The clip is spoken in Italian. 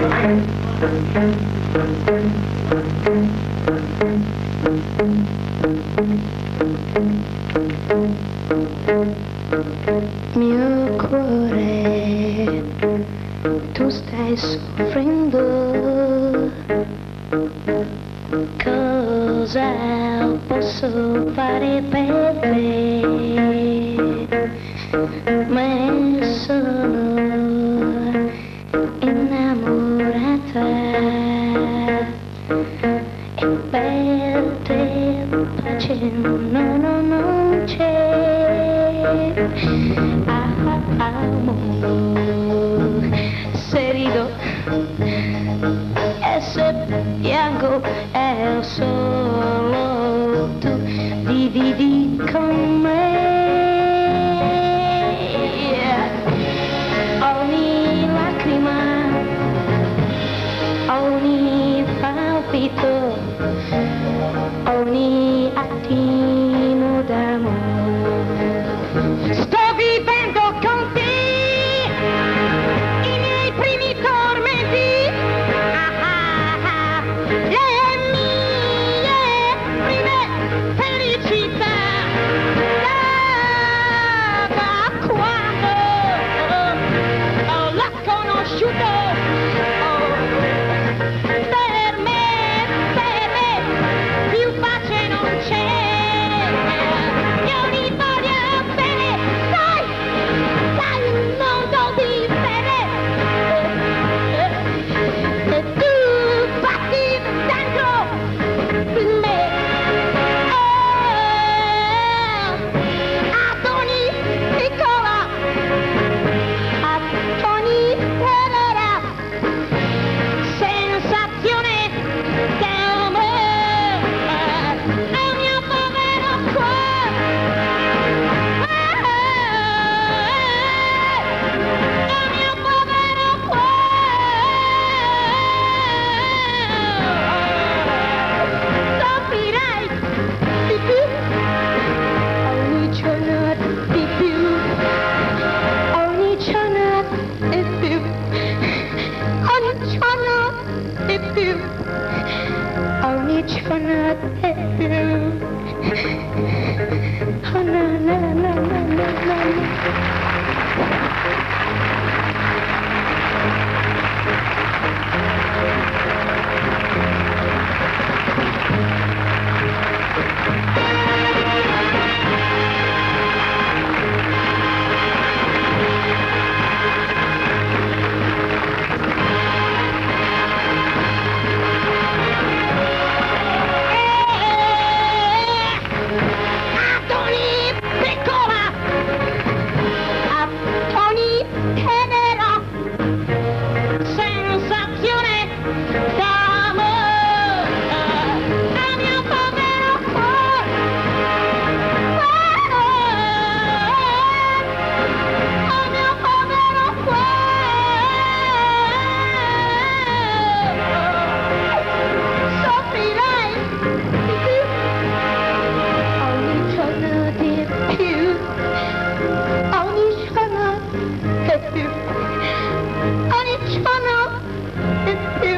Mio cuore, tu stai soffrendo, cosa posso fare per te? Ma sono innamorata e per te pace non c'è. Amore, se rido e se piango è solo tu, dividi con me. Ogni lacrima, ogni palpito, ogni attimo d'amore. Sto vivendo con te i miei primi tormenti, le mie prime felicità, da quando l'ho conosciuto. Per me più pace non c'è. Io li voglio bene, sai il mondo di bene. E tu batti dentro di me. Ad ogni piccola, ad ogni tenera sensazione d'amore, è un mio povero cuore, è un mio povero cuore. Soffrirai di più, ogni giorno di più, ogni giorno di più, ogni giorno di più, ogni giorno di più. Oh, no, no, no, no, no, no. Ad ogni piccola, ad ogni tenera sensazione d'amore, al mio povero cuore, al mio povero cuore. Soffrirai di più, ogni giorno di più, ogni giorno di più, ogni giorno di più.